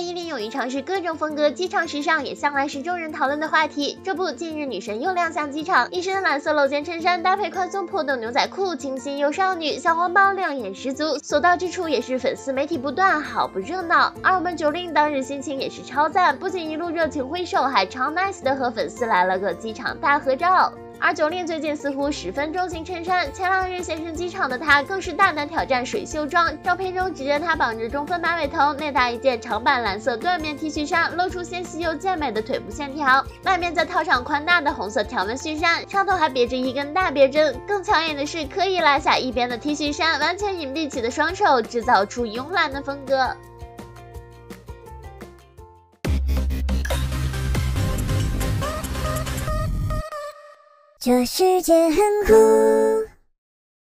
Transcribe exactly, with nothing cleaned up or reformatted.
依林勇于尝试各种风格，机场时尚也向来是众人讨论的话题。这不，近日女神又亮相机场，一身蓝色露肩衬衫搭配宽松破洞牛仔裤，清新又少女，小黄包亮眼十足，所到之处也是粉丝媒体不断，好不热闹。而我们九令当日心情也是超赞，不仅一路热情挥手，还超 nice 的和粉丝来了个机场大合照。而九令最近似乎十分钟情衬衫，前两日现身机场的她更是大胆挑战水袖装，照片中只见她绑着中分马尾头，内搭一件长版蓝色缎面 T 恤衫，露出纤细又健美的腿部线条，外面再套上宽大的红色条纹恤衫，上头还别着一根大别针。更抢眼的是，刻意拉下一边的 T 恤衫，完全隐蔽起的双手，制造出慵懒的风格。 这世界很酷。